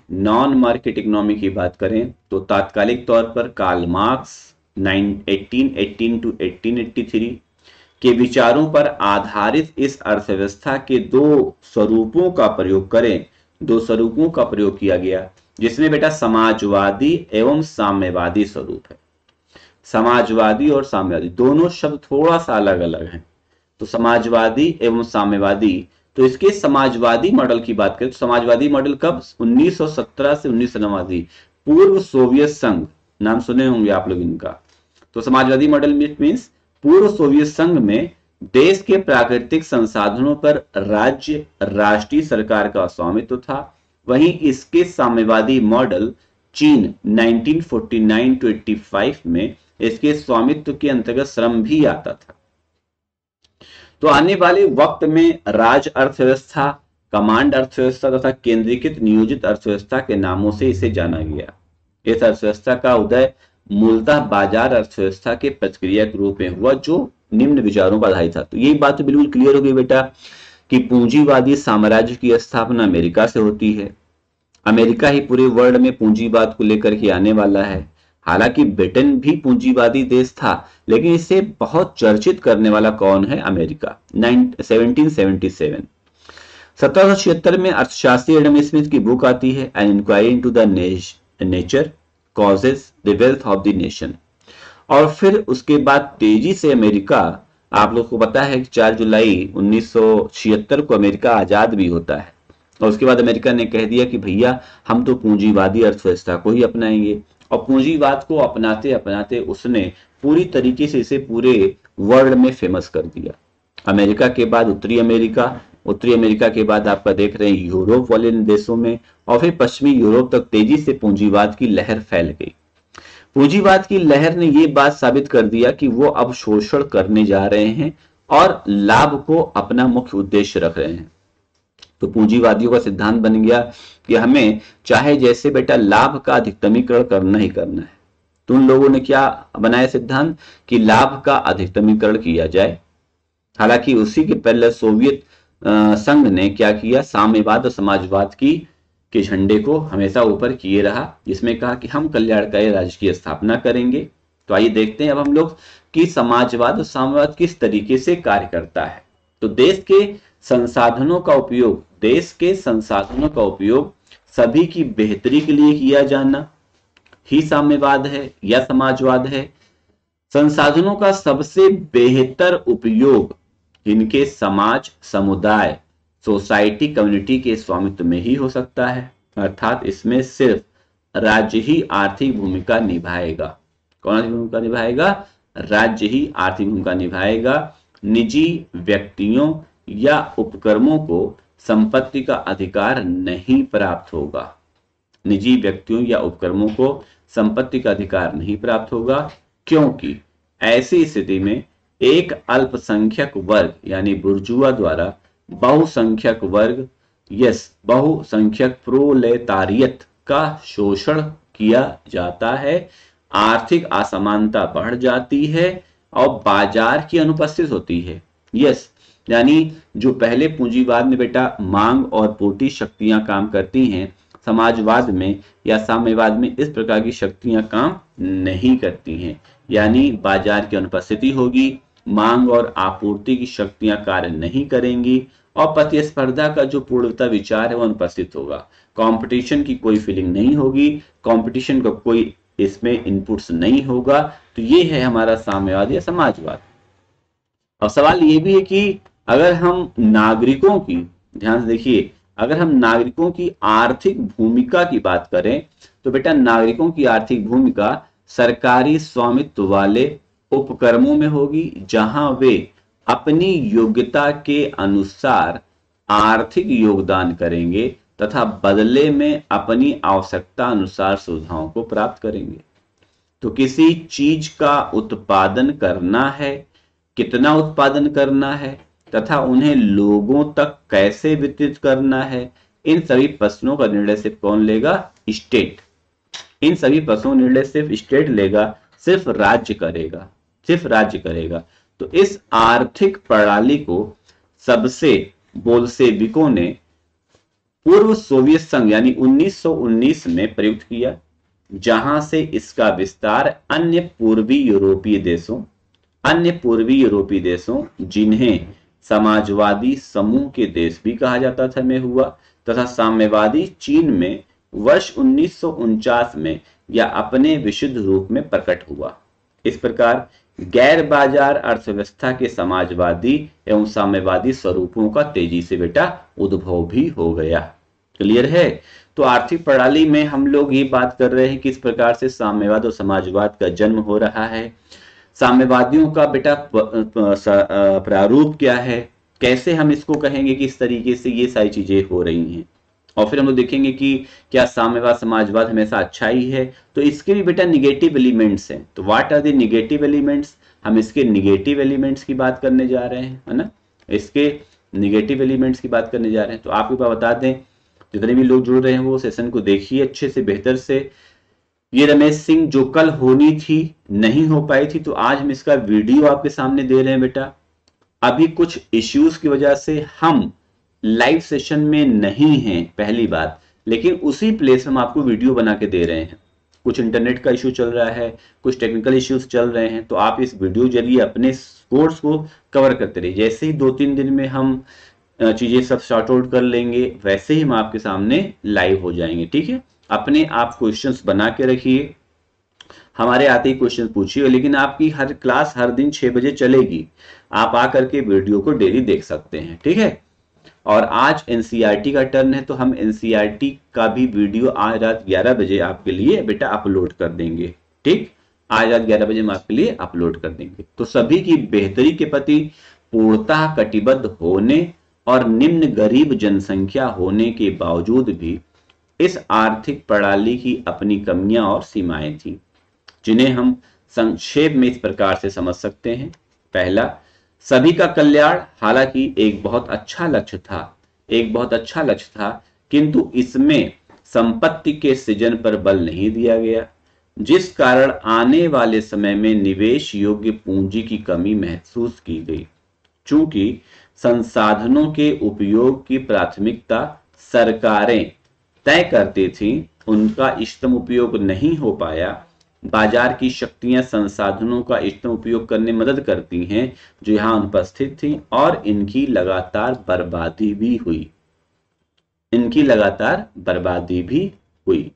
करें, तो तात्कालिक तौर पर कार्ल मार्क्स 1818 टू 1883 के विचारों पर आधारित इस अर्थव्यवस्था के दो स्वरूपों का प्रयोग किया गया, जिसमें बेटा समाजवादी एवं साम्यवादी स्वरूप है। समाजवादी और साम्यवादी दोनों शब्द थोड़ा सा अलग अलग हैं। तो समाजवादी एवं साम्यवादी, तो इसके समाजवादी मॉडल की बात करें तो समाजवादी मॉडल कब, 1917 से 1989, पूर्व सोवियत संघ, नाम सुने होंगे आप लोग इनका। तो समाजवादी मॉडल मीन्स पूर्व सोवियत संघ में देश के प्राकृतिक संसाधनों पर राज्य राष्ट्रीय सरकार का स्वामित्व था। वहीं इसके साम्यवादी मॉडल चीन 1949 टू 85 में इसके स्वामित्व के अंतर्गत श्रम भी आता था। तो आने वाले वक्त में राज अर्थव्यवस्था, कमांड अर्थव्यवस्था तथा केंद्रीकृत नियोजित अर्थव्यवस्था के नामों से इसे जाना गया। इस अर्थव्यवस्था का उदय मूलतः बाजार अर्थव्यवस्था के प्रतिक्रिया के रूप में हुआ, जो निम्न विचारों पर आधारित था। तो यही बात बिल्कुल क्लियर हो गई बेटा कि पूंजीवादी साम्राज्य की स्थापना अमेरिका से होती है। अमेरिका ही पूरे वर्ल्ड में पूंजीवाद को लेकर के आने वाला है। हालांकि ब्रिटेन भी पूंजीवादी देश था, लेकिन इसे बहुत चर्चित करने वाला कौन है, अमेरिका। 1777 1776 में अर्थशास्त्री एडम स्मिथ की बुक आती है, an inquiry into the nature causes the wealth of the nation. और फिर उसके बाद तेजी से अमेरिका, आप लोग को पता है कि 4 जुलाई 1976 को अमेरिका आजाद भी होता है, और उसके बाद अमेरिका ने कह दिया कि भैया हम तो पूंजीवादी अर्थव्यवस्था को ही अपनाएंगे। और पूंजीवाद को अपनाते अपनाते उसने पूरी तरीके से इसे पूरे वर्ल्ड में फेमस कर दिया। अमेरिका के बाद उत्तरी अमेरिका के बाद आपका देख रहे हैं यूरोप वाले देशों में, और फिर पश्चिमी यूरोप तक तेजी से पूंजीवाद की लहर फैल गई। पूंजीवाद की लहर ने यह बात साबित कर दिया कि वो अब शोषण करने जा रहे हैं और लाभ को अपना मुख्य उद्देश्य रख रहे हैं। तो पूंजीवादियों का सिद्धांत बन गया कि हमें चाहे जैसे बेटा लाभ का अधिकतमीकरण करना ही करना है। तो उन लोगों ने क्या बनाया सिद्धांत कि लाभ का अधिकतमीकरण किया जाए। हालांकि उसी के पहले सोवियत संघ ने क्या किया, साम्यवाद और समाजवाद के झंडे को हमेशा ऊपर किए रहा, जिसमें कहा कि हम कल्याणकारी राज्य की स्थापना करेंगे। तो आइए देखते हैं अब हम लोग कि समाजवाद और साम्यवाद किस तरीके से कार्य करता है। तो देश के संसाधनों का उपयोग सभी की बेहतरी के लिए किया जाना ही साम्यवाद है या समाजवाद है। संसाधनों का सबसे बेहतर उपयोग इनके समाज, समुदाय, सोसाइटी, कम्युनिटी के स्वामित्व में ही हो सकता है, अर्थात इसमें सिर्फ राज्य ही आर्थिक भूमिका निभाएगा। कौन सी भूमिका निभाएगा? राज्य ही आर्थिक भूमिका निभाएगा। निजी व्यक्तियों या उपक्रमों को संपत्ति का अधिकार नहीं प्राप्त होगा। निजी व्यक्तियों या उपक्रमों को संपत्ति का अधिकार नहीं प्राप्त होगा, क्योंकि ऐसी स्थिति में एक अल्पसंख्यक वर्ग यानी बुर्जुआ द्वारा बहुसंख्यक प्रोलेतारियत का शोषण किया जाता है, आर्थिक असमानता बढ़ जाती है और बाजार की अनुपस्थित होती है। यानी जो पहले पूंजीवाद में बेटा मांग और पूर्ति शक्तियां काम करती हैं, समाजवाद में या साम्यवाद में इस प्रकार की शक्तियां काम नहीं करती हैं। यानी बाजार की अनुपस्थिति होगी, मांग और आपूर्ति की शक्तियां कार्य नहीं करेंगी और प्रतिस्पर्धा का जो पूर्णता विचार है वो अनुपस्थित होगा। कंपटीशन की कोई फीलिंग नहीं होगी, कंपटीशन का कोई इसमें इनपुट्स नहीं होगा। तो ये है हमारा साम्यवाद या समाजवाद। अब सवाल ये भी है कि अगर हम नागरिकों की, ध्यान से देखिए, अगर हम नागरिकों की आर्थिक भूमिका की बात करें तो बेटा नागरिकों की आर्थिक भूमिका सरकारी स्वामित्व वाले उपक्रमों में होगी, जहां वे अपनी योग्यता के अनुसार आर्थिक योगदान करेंगे तथा बदले में अपनी आवश्यकता अनुसार सुविधाओं को प्राप्त करेंगे। तो किसी चीज का उत्पादन करना है, कितना उत्पादन करना है तथा उन्हें लोगों तक कैसे वितरित करना है, इन सभी प्रश्नों का निर्णय सिर्फ कौन लेगा? स्टेट। इन सभी प्रश्नों का निर्णय सिर्फ स्टेट लेगा, सिर्फ राज्य करेगा। तो इस आर्थिक प्रणाली को सबसे बोल्शेविकों ने पूर्व सोवियत संघ यानी 1919 में प्रयुक्त किया, जहां से इसका विस्तार अन्य पूर्वी यूरोपीय देशों जिन्हें समाजवादी समूह के देश भी कहा जाता था में हुआ, तथा साम्यवादी चीन में वर्ष 1949 में या अपने विशुद्ध रूप में प्रकट हुआ। इस प्रकार गैर बाजार अर्थव्यवस्था के समाजवादी एवं साम्यवादी स्वरूपों का तेजी से बेटा उद्भव भी हो गया। क्लियर है? तो आर्थिक प्रणाली में हम लोग ये बात कर रहे हैं कि किस प्रकार से साम्यवाद और समाजवाद का जन्म हो रहा है, साम्यवादियों का बेटा प्रारूप क्या है, कैसे हम इसको कहेंगे कि इस तरीके से ये सारी चीजें हो रही हैं, और फिर हम लोग देखेंगे कि क्या साम्यवाद समाजवाद हमेशा अच्छा ही है। तो इसके भी बेटा निगेटिव एलिमेंट्स हैं। तो what are the negative elements? हम इसके निगेटिव एलिमेंट्स की बात करने जा रहे हैं, है ना, इसके निगेटिव एलिमेंट्स की बात करने जा रहे हैं। तो आपको बता दें, जितने भी लोग जुड़ रहे हैं वो सेशन को देखिए अच्छे से, बेहतर से। ये रमेश सिंह जो कल होनी थी नहीं हो पाई थी, तो आज हम इसका वीडियो आपके सामने दे रहे हैं बेटा। अभी कुछ इश्यूज की वजह से हम लाइव सेशन में नहीं हैं, पहली बात, लेकिन उसी प्लेस में हम आपको वीडियो बना के दे रहे हैं। कुछ इंटरनेट का इश्यू चल रहा है, कुछ टेक्निकल इश्यूज चल रहे हैं, तो आप इस वीडियो जरिए अपने कोर्स को कवर करते रहिए। जैसे ही 2-3 दिन में हम चीजें सब सॉर्ट आउट कर लेंगे, वैसे ही हम आपके सामने लाइव हो जाएंगे, ठीक है। अपने आप क्वेश्चंस बना के रखिए, हमारे आते ही क्वेश्चन पूछिए, लेकिन आपकी हर क्लास हर दिन 6 बजे चलेगी, आप आकर के वीडियो को डेली देख सकते हैं, ठीक है। और आज एनसीईआरटी का टर्न है, तो हम एनसीईआरटी का भी वीडियो आज रात 11 बजे आपके लिए बेटा अपलोड कर देंगे, ठीक। आज रात 11 बजे हम आपके लिए अपलोड कर देंगे। तो सभी की बेहतरी के प्रति पूर्णतः कटिबद्ध होने और निम्न गरीब जनसंख्या होने के बावजूद भी इस आर्थिक प्रणाली की अपनी कमियां और सीमाएं थी, जिन्हें हम संक्षेप में इस प्रकार से समझ सकते हैं। पहला, सभी का कल्याण हालांकि एक बहुत अच्छा लक्ष्य था, किंतु इसमें संपत्ति के सृजन पर बल नहीं दिया गया, जिस कारण आने वाले समय में निवेश योग्य पूंजी की कमी महसूस की गई। चूंकि संसाधनों के उपयोग की प्राथमिकता सरकारें तय करती थीं, उनका इष्टतम उपयोग नहीं हो पाया। बाजार की शक्तियां संसाधनों का इष्टतम उपयोग करने में मदद करती हैं जो यहां अनुपस्थित थी, और इनकी लगातार बर्बादी भी हुई।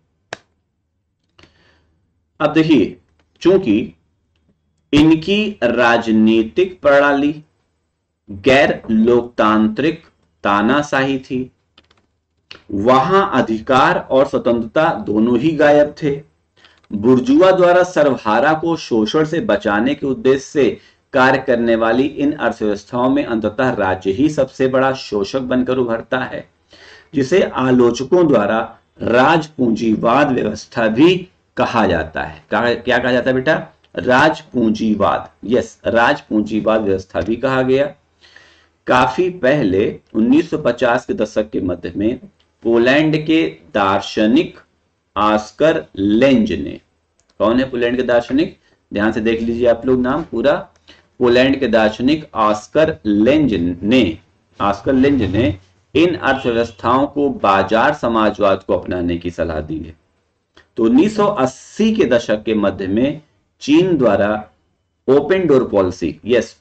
अब देखिए, चूंकि इनकी राजनीतिक प्रणाली गैर लोकतांत्रिक तानाशाही थी, वहां अधिकार और स्वतंत्रता दोनों ही गायब थे। बुर्जुआ द्वारा सर्वहारा को शोषण से बचाने के उद्देश्य से कार्य करने वाली इन अर्थव्यवस्थाओं में अंततः राज्य ही सबसे बड़ा शोषक बनकर उभरता है, जिसे आलोचकों द्वारा राजपूंजीवाद व्यवस्था भी कहा जाता है। क्या कहा जाता है बेटा? राजपूंजीवाद। यस, राजपूंजीवाद व्यवस्था भी कहा गया। काफी पहले 1950 के दशक के मध्य में पोलैंड के दार्शनिक ऑस्कर लेंज ने, कौन है पोलैंड के दार्शनिक? ध्यान से देख लीजिए आप लोग नाम पूरा। पोलैंड के दार्शनिक ऑस्कर लेंज ने इन अर्थव्यवस्थाओं को बाजार समाजवाद को अपनाने की सलाह दी है। तो 1980 के दशक के मध्य में चीन द्वारा open door policy, yes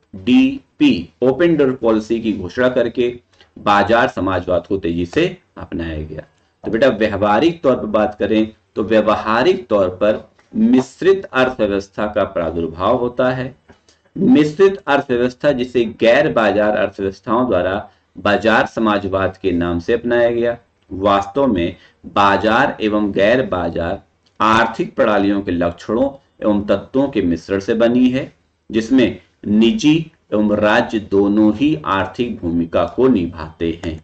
ODP, open door policy की घोषणा करके बाजार समाजवाद को तेजी से अपनाया गया। तो बेटा व्यवहारिक तौर पर बात करें तो व्यवहारिक तौर पर मिश्रित अर्थव्यवस्था का प्रादुर्भाव होता है। मिश्रित अर्थव्यवस्था जिसे गैर बाजार अर्थव्यवस्थाओं द्वारा बाजार समाजवाद के नाम से अपनाया गया, वास्तव में बाजार एवं गैर बाजार आर्थिक प्रणालियों के लक्षणों एवं तत्वों के मिश्रण से बनी है, जिसमें निजी एवं राज्य दोनों ही आर्थिक भूमिका को निभाते हैं।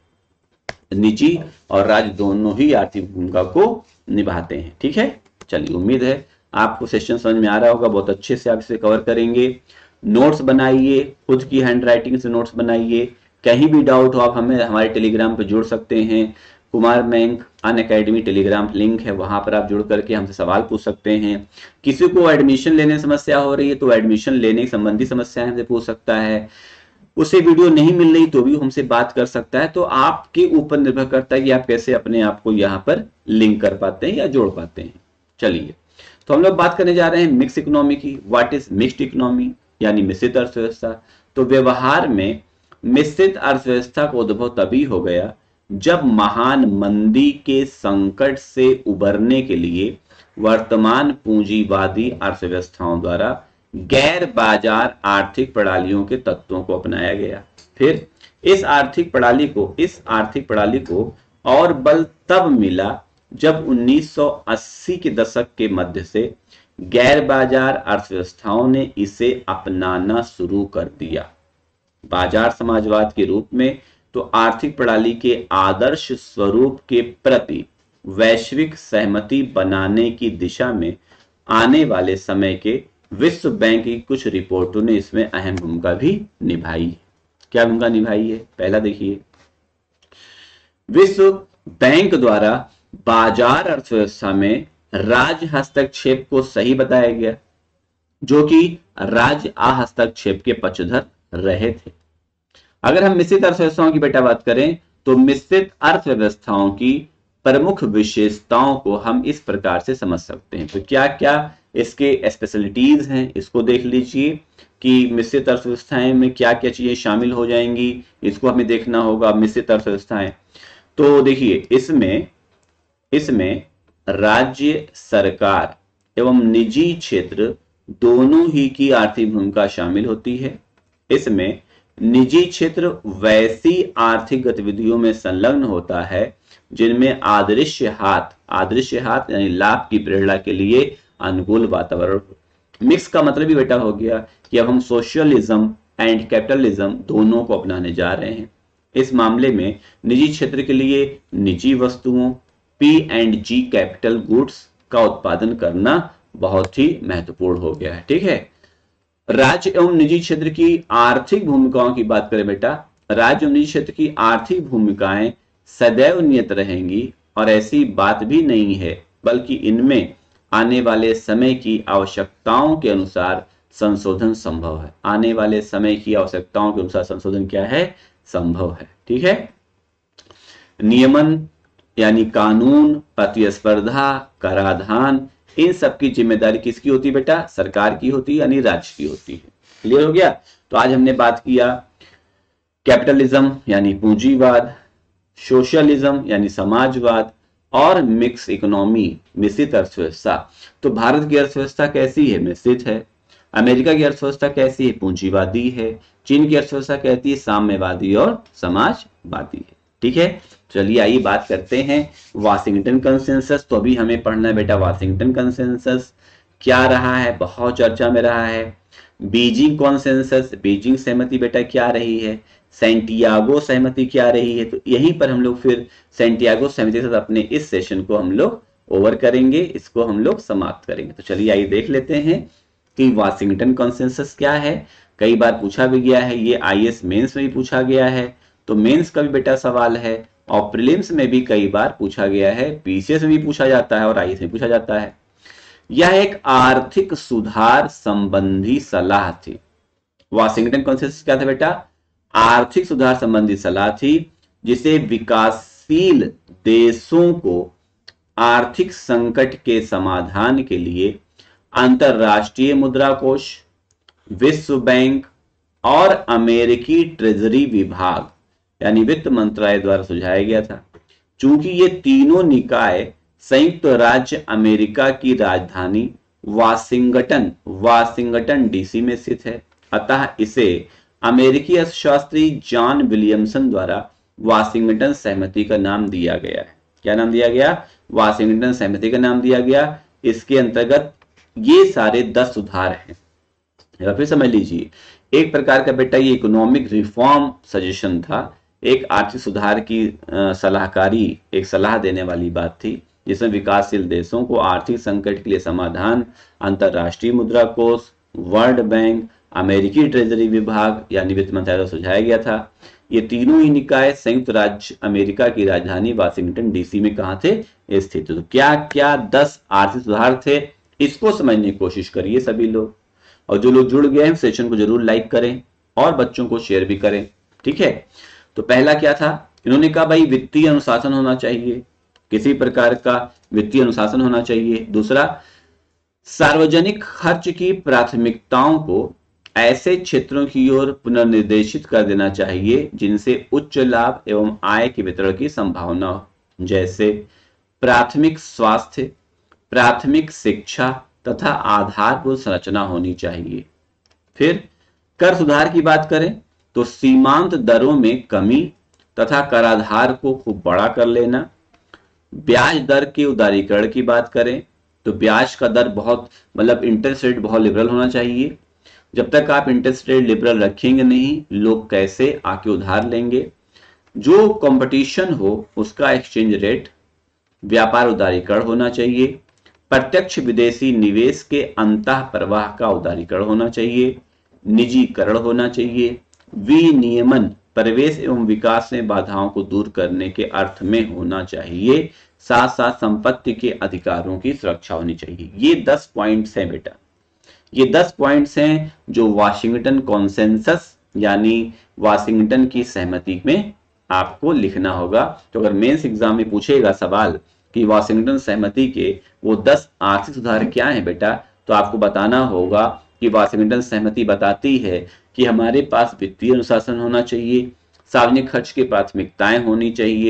निजी और राज्य दोनों ही आर्थिक भूमिका को निभाते हैं। ठीक है, चलिए उम्मीद है आपको सेशन समझ में आ रहा होगा, बहुत अच्छे से आप इसे कवर करेंगे। नोट्स बनाइए, खुद की हैंडराइटिंग से नोट्स बनाइए। कहीं भी डाउट हो आप हमें हमारे टेलीग्राम पे जुड़ सकते हैं। Kumar bank Unacademy Telegram link है, वहां पर आप जुड़ करके हमसे सवाल पूछ सकते हैं। किसी को एडमिशन लेने समस्या हो रही है तो एडमिशन लेने संबंधी समस्याएं हमसे पूछ सकता है। उसे वीडियो नहीं मिल रही तो भी हमसे बात कर सकता है। तो आपके ऊपर निर्भर करता है कि आप कैसे अपने आप को यहाँ पर लिंक कर पाते हैं या जोड़ पाते हैं। चलिए, तो हम लोग बात करने जा रहे हैं मिक्स इकोनॉमी की। व्हाट इज मिक्स्ड इकोनॉमी, यानी मिश्रित अर्थव्यवस्था। तो व्यवहार में मिश्रित अर्थव्यवस्था का उद्भव तभी हो गया जब महान मंदी के संकट से उबरने के लिए वर्तमान पूंजीवादी अर्थव्यवस्थाओं द्वारा गैर बाजार आर्थिक प्रणालियों के तत्वों को अपनाया गया। फिर इस आर्थिक प्रणाली को और बल तब मिला जब 1980 के दशक के मध्य से गैर बाजार अर्थव्यवस्थाओं ने इसे अपनाना शुरू कर दिया। बाजार समाजवाद के रूप में तो आर्थिक प्रणाली के आदर्श स्वरूप के प्रति वैश्विक सहमति बनाने की दिशा में आने वाले समय के विश्व बैंक की कुछ रिपोर्टों ने इसमें अहम भूमिका भी निभाई है। क्या भूमिका निभाई है? पहला देखिए, विश्व बैंक द्वारा बाजार अर्थव्यवस्था में राज्य हस्तक्षेप को सही बताया गया, जो कि राज्य हस्तक्षेप के पक्षधर रहे थे। अगर हम मिश्रित अर्थव्यवस्थाओं की बेटा बात करें तो मिश्रित अर्थव्यवस्थाओं की प्रमुख विशेषताओं को हम इस प्रकार से समझ सकते हैं। तो क्या क्या इसके स्पेशलिटीज हैं, इसको देख लीजिए कि मिश्रित अर्थव्यवस्थाएं में क्या क्या चीजें शामिल हो जाएंगी, इसको हमें देखना होगा। मिश्रित अर्थव्यवस्थाएं, तो देखिए इसमें राज्य सरकार एवं निजी क्षेत्र दोनों ही की आर्थिक भूमिका शामिल होती है। इसमें निजी क्षेत्र वैसी आर्थिक गतिविधियों में संलग्न होता है जिनमें आदृश्य हाथ यानी लाभ की प्रेरणा के लिए अनुकूल वातावरण। मिक्स का मतलब ही बेटा हो गया कि अब हम सोशलिज्म एंड कैपिटलिज्म दोनों को अपनाने जा रहे हैं। इस मामले में निजी क्षेत्र के लिए निजी वस्तुओं P&G कैपिटल गुड्स का उत्पादन करना बहुत ही महत्वपूर्ण हो गया है। ठीक है, राज्य एवं निजी क्षेत्र की आर्थिक भूमिकाओं की बात करें बेटा, राज्य एवं निजी क्षेत्र की आर्थिक भूमिकाएं सदैव नियत रहेंगी और ऐसी बात भी नहीं है, बल्कि इनमें आने वाले समय की आवश्यकताओं के अनुसार संशोधन संभव है। आने वाले समय की आवश्यकताओं के अनुसार संशोधन क्या है, संभव है। ठीक है, नियमन यानी कानून, प्रतिस्पर्धा, कराधान, इन सब की जिम्मेदारी किसकी होती है बेटा, सरकार की होती है, यानी राज्य की होती है। क्लियर हो गया। तो आज हमने बात किया कैपिटलिज्म यानी पूंजीवाद, सोशलिज्म यानी समाजवाद और मिक्स इकोनॉमी मिश्रित अर्थव्यवस्था। तो भारत की अर्थव्यवस्था कैसी है, मिश्रित है। अमेरिका की अर्थव्यवस्था कैसी है, पूंजीवादी है। चीन की अर्थव्यवस्था कहती है साम्यवादी और समाजवादी है। ठीक है, चलिए आइए बात करते हैं वाशिंगटन कंसेंसस। तो अभी हमें पढ़ना है बेटा वाशिंगटन कंसेंसस क्या रहा है, बहुत चर्चा में रहा है। बीजिंग कॉन्सेंसस, बीजिंग सहमति बेटा क्या रही है, सैंटियागो सहमति क्या रही है। तो यहीं पर हम लोग फिर सैंटियागो सहमति के साथ अपने इस सेशन को हम लोग ओवर करेंगे, इसको हम लोग समाप्त करेंगे। तो चलिए आइए देख लेते हैं कि वाशिंगटन कॉन्सेंसस क्या है। कई बार पूछा भी गया है, ये IAS मेंस में भी पूछा गया है, तो मेंस का भी बेटा सवाल है और प्रीलिम्स में भी कई बार पूछा गया है, PCS में भी पूछा जाता है और IAS में पूछा जाता है। यह एक आर्थिक सुधार संबंधी सलाह थी। वाशिंगटन कॉन्सेंसस क्या था बेटा, आर्थिक सुधार संबंधी सलाह थी, जिसे विकासशील देशों को आर्थिक संकट के समाधान के लिए अंतरराष्ट्रीय मुद्रा कोष, विश्व बैंक और अमेरिकी ट्रेजरी विभाग यानी वित्त मंत्रालय द्वारा सुझाया गया था। चूंकि ये तीनों निकाय संयुक्त राज्य अमेरिका की राजधानी वाशिंगटन DC में स्थित है, अतः इसे अमेरिकी अर्थशास्त्री जॉन विलियमसन द्वारा वाशिंगटन सहमति का नाम दिया गया है। क्या नाम दिया गया, वाशिंगटन सहमति का नाम दिया गया। इसके अंतर्गत ये सारे 10 सुधार हैं। फिर समझ लीजिए, एक प्रकार का बेटा ये इकोनॉमिक रिफॉर्म सजेशन था, एक आर्थिक सुधार की सलाहकारी, एक सलाह देने वाली बात थी, जिसमें विकासशील देशों को आर्थिक संकट के लिए समाधान अंतरराष्ट्रीय मुद्रा कोष, वर्ल्ड बैंक, अमेरिकी ट्रेजरी विभाग यानी वित्त मंत्रालय द्वारा सुझाया गया था। ये तीनों ही निकाय संयुक्त राज्य अमेरिका की राजधानी वाशिंगटन DC में कहां थे, स्थित। तो क्या क्या 10 आर्थिक सुधार थे, इसको समझने की कोशिश करिए सभी लोग। और जो लोग जुड़ गए हैं सेशन को जरूर लाइक करें और बच्चों को शेयर भी करें। ठीक है, तो पहला क्या था, इन्होंने कहा भाई वित्तीय अनुशासन होना चाहिए, किसी प्रकार का वित्तीय अनुशासन होना चाहिए। दूसरा, सार्वजनिक खर्च की प्राथमिकताओं को ऐसे क्षेत्रों की ओर पुनर्निर्देशित कर देना चाहिए जिनसे उच्च लाभ एवं आय के वितरण की संभावना हो, जैसे प्राथमिक स्वास्थ्य, प्राथमिक शिक्षा तथा आधारभूत संरचना होनी चाहिए। फिर कर सुधार की बात करें तो सीमांत दरों में कमी तथा कराधार को खूब बड़ा कर लेना। ब्याज दर के उदारीकरण की बात करें तो ब्याज का दर बहुत इंटरेस्ट रेट बहुत लिबरल होना चाहिए। जब तक आप इंटरेस्ट रेट लिबरल रखेंगे नहीं, लोग कैसे आके उधार लेंगे। जो कंपटीशन हो उसका एक्सचेंज रेट, व्यापार उदारीकरण होना चाहिए। प्रत्यक्ष विदेशी निवेश के अंतः प्रवाह का उदारीकरण होना चाहिए। निजीकरण होना चाहिए। विनियमन प्रवेश एवं विकास में बाधाओं को दूर करने के अर्थ में होना चाहिए। साथ साथ संपत्ति के अधिकारों की सुरक्षा होनी चाहिए। ये 10 पॉइंट्स हैं बेटा, ये 10 पॉइंट्स हैं जो वाशिंगटन कॉन्सेंसस यानी वाशिंगटन की सहमति में आपको लिखना होगा। तो अगर मेंस एग्जाम में पूछेगा सवाल कि वाशिंगटन सहमति के वो 10 आर्थिक सुधार क्या हैं बेटा, तो आपको बताना होगा कि वाशिंगटन सहमति बताती है कि हमारे पास वित्तीय अनुशासन होना चाहिए, सार्वजनिक खर्च की प्राथमिकताएं होनी चाहिए,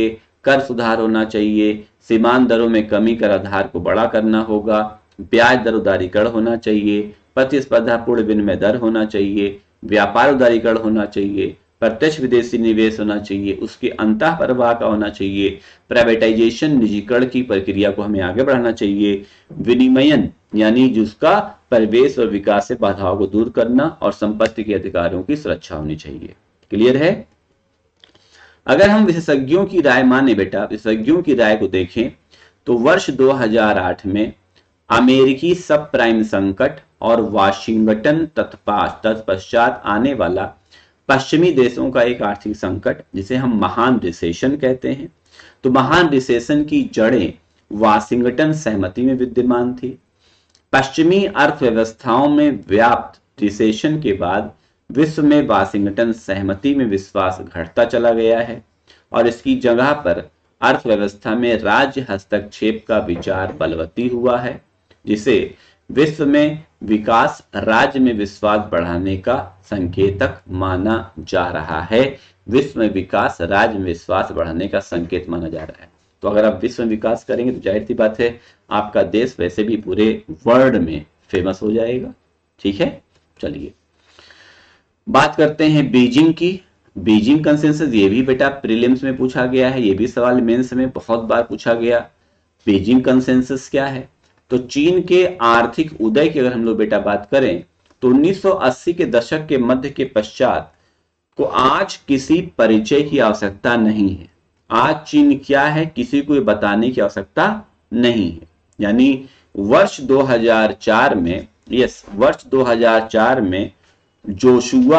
कर सुधार होना चाहिए, सीमांत दरों में कमी कर आधार को बड़ा करना होगा, ब्याज दर उदारीकरण होना चाहिए, प्रतिस्पर्धापूर्ण विनिमय दर होना चाहिए, व्यापार उदारीकरण होना चाहिए, प्रत्यक्ष विदेशी निवेश होना चाहिए, उसके अंतः प्रवाह का होना चाहिए, प्राइवेटाइजेशन निजीकरण की प्रक्रिया को हमें आगे बढ़ाना चाहिए, विनिमयन यानी जिसका परिवेश और विकास से बाधाओं को दूर करना, और संपत्ति के अधिकारों की सुरक्षा होनी चाहिए। क्लियर है? अगर हम विशेषज्ञों की राय माने बेटा, विशेषज्ञों की राय को देखें तो वर्ष 2008 में अमेरिकी सब प्राइम संकट और वाशिंगटन तत्पश्चात आने वाला पश्चिमी देशों का एक आर्थिक संकट, जिसे हम महान रिसेशन कहते हैं, तो महान रिसेशन की जड़ें वाशिंगटन सहमति में विद्यमान थी। पश्चिमी अर्थव्यवस्थाओं में व्याप्त रिसेशन के बाद विश्व में वाशिंगटन सहमति में विश्वास घटता चला गया है और इसकी जगह पर अर्थव्यवस्था में राज्य हस्तक्षेप का विचार बलवती हुआ है, जिसे विश्व में विकास राज्य में विश्वास बढ़ाने का संकेतक माना जा रहा है। विश्व में विकास राज्य में विश्वास बढ़ाने का संकेत माना जा रहा है। तो अगर आप विश्व में विकास करेंगे तो जाहिर सी बात है आपका देश वैसे भी पूरे वर्ल्ड में फेमस हो जाएगा। ठीक है, चलिए बात करते हैं बीजिंग की। बीजिंग कंसेंसस, ये भी बेटा प्रीलिम्स में पूछा गया है, ये भी सवाल मेंस में बहुत बार पूछा गया। बीजिंग कंसेंसस क्या है? तो चीन के आर्थिक उदय की अगर हम लोग बेटा बात करें तो 1980 के दशक के मध्य के पश्चात को आज किसी परिचय की आवश्यकता नहीं है। आज चीन क्या है किसी को बताने की आवश्यकता नहीं है। यानी वर्ष 2004 में, वर्ष 2004 में जोशुआ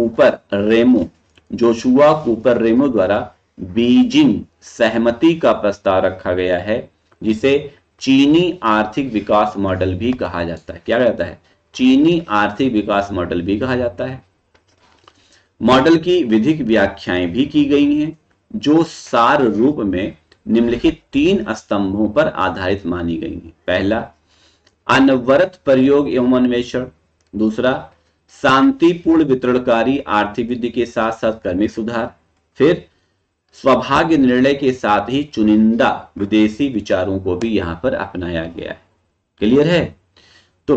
कूपर रेमो द्वारा बीजिंग सहमति का प्रस्ताव रखा गया है, जिसे चीनी आर्थिक विकास मॉडल भी कहा जाता है। क्या कहता है? चीनी आर्थिक विकास मॉडल भी कहा जाता है। मॉडल की विधिक व्याख्याएं भी की गई हैं, जो सार रूप में निम्नलिखित 3 स्तंभों पर आधारित मानी गई हैं। पहला, अनवरत प्रयोग एवं अन्वेषण। दूसरा, शांतिपूर्ण वितरणकारी आर्थिक वृद्धि के साथ साथ कर्मिक सुधार। फिर स्वभाग्य निर्णय के साथ ही चुनिंदा विदेशी विचारों को भी यहां पर अपनाया गया है। क्लियर है? तो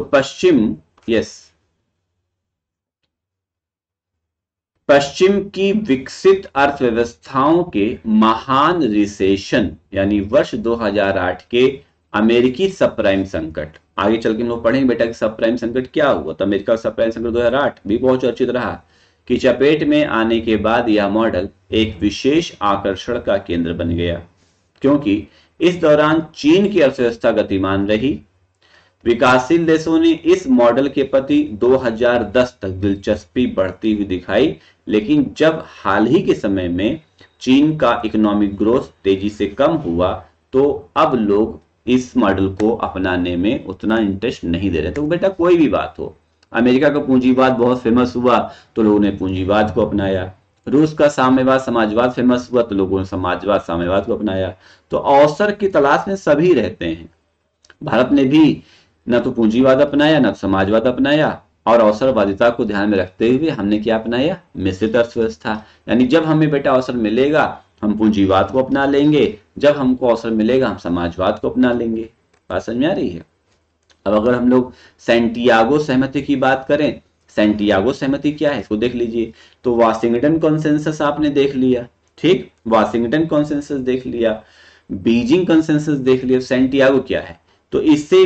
पश्चिम की विकसित अर्थव्यवस्थाओं के महान रिसेशन यानी वर्ष 2008 के अमेरिकी सबप्राइम संकट, आगे चल के हम लोग पढ़ेंगे बेटा कि सबप्राइम संकट क्या हुआ। तो अमेरिका सबप्राइम संकट 2008 भी बहुत चर्चित रहा की चपेट में आने के बाद यह मॉडल एक विशेष आकर्षण का केंद्र बन गया, क्योंकि इस दौरान चीन की अर्थव्यवस्था गतिमान रही। विकासशील देशों ने इस मॉडल के प्रति 2010 तक दिलचस्पी बढ़ती हुई दिखाई, लेकिन जब हाल ही के समय में चीन का इकोनॉमिक ग्रोथ तेजी से कम हुआ तो अब लोग इस मॉडल को अपनाने में उतना इंटरेस्ट नहीं दे रहे। तो बेटा कोई भी बात हो, अमेरिका का पूंजीवाद बहुत फेमस हुआ तो लोगों ने पूंजीवाद को अपनाया, रूस का साम्यवाद समाजवाद फेमस हुआ तो लोगों ने समाजवाद साम्यवाद को अपनाया। तो अवसर की तलाश में सभी रहते हैं। भारत ने भी न तो पूंजीवाद अपनाया न तो समाजवाद अपनाया, और अवसरवादिता को ध्यान में रखते हुए हमने क्या अपनाया? मिश्रित अर्थव्यवस्था। यानी जब हमें बेटा अवसर मिलेगा हम पूंजीवाद को अपना लेंगे, जब हमको अवसर मिलेगा हम समाजवाद को अपना लेंगे। बात समझ में आ रही है? अब अगर हम लोग सैंटियागो सहमति की बात करें, सैंटियागो सहमति क्या है इसको देख लीजिए। तो वाशिंगटन कॉन्सेंसस आपने देख लिया, ठीक, वाशिंगटन कॉन्सेंसस देख लिया, बीजिंग कॉन्सेंसस देख लिया, सैंटियागो क्या है? तो इसे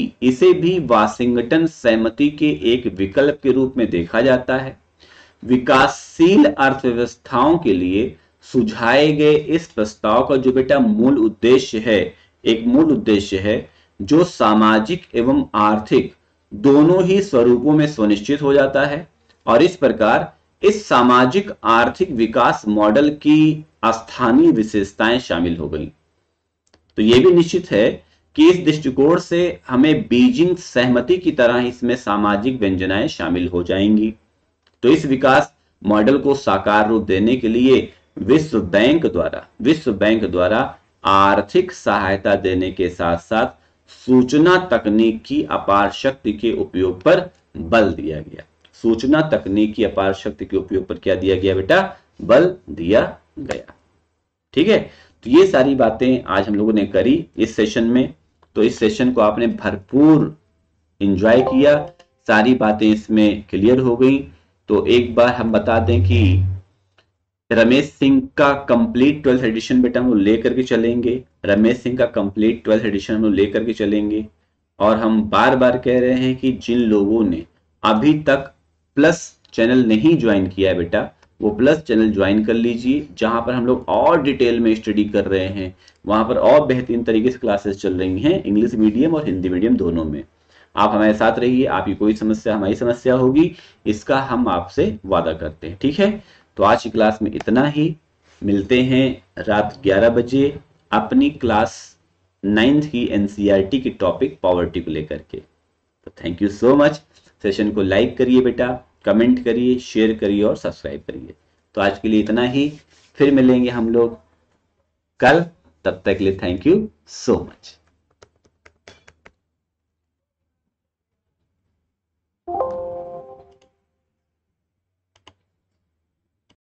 भी वाशिंगटन सहमति के एक विकल्प के रूप में देखा जाता है। विकासशील अर्थव्यवस्थाओं के लिए सुझाए गए इस प्रस्ताव का जो बेटा मूल उद्देश्य है, एक मूल उद्देश्य है जो सामाजिक एवं आर्थिक दोनों ही स्वरूपों में सुनिश्चित हो जाता है, और इस प्रकार इस सामाजिक आर्थिक विकास मॉडल की स्थानीय विशेषताएं शामिल हो गई। तो यह भी निश्चित है कि इस दृष्टिकोण से हमें बीजिंग सहमति की तरह इसमें सामाजिक व्यंजनाएं शामिल हो जाएंगी। तो इस विकास मॉडल को साकार रूप देने के लिए विश्व बैंक द्वारा आर्थिक सहायता देने के साथ साथ सूचना तकनीक की अपार शक्ति के उपयोग पर बल दिया गया। सूचना तकनीक की अपार शक्ति के उपयोग पर क्या दिया गया बेटा? बल दिया गया। ठीक है, तो ये सारी बातें आज हम लोगों ने करी इस सेशन में। तो इस सेशन को आपने भरपूर एंजॉय किया, सारी बातें इसमें क्लियर हो गई। तो एक बार हम बता दें कि रमेश सिंह का कंप्लीट 12th एडिशन बेटा हम लोग लेकर के चलेंगे। रमेश सिंह का कंप्लीट 12th एडिशन हम लोग लेकर के चलेंगे। और हम बार बार कह रहे हैं कि जिन लोगों ने अभी तक प्लस चैनल नहीं ज्वाइन किया है बेटा, वो प्लस चैनल ज्वाइन कर लीजिए, जहां पर हम लोग और डिटेल में स्टडी कर रहे हैं। वहां पर और बेहतरीन तरीके से क्लासेस चल रही हैं, इंग्लिश मीडियम और हिंदी मीडियम दोनों में। आप हमारे साथ रहिए, आपकी कोई समस्या हमारी समस्या होगी, इसका हम आपसे वादा करते हैं। ठीक है, तो आज की क्लास में इतना ही। मिलते हैं रात 11 बजे अपनी क्लास 9th की एनसीईआरटी की टॉपिक पॉवर्टी को लेकर के। तो thank you so much. Session को लाइक करिए बेटा, कमेंट करिए, शेयर करिए और सब्सक्राइब करिए। तो आज के लिए इतना ही, फिर मिलेंगे हम लोग कल। तब तक के लिए थैंक यू सो मच।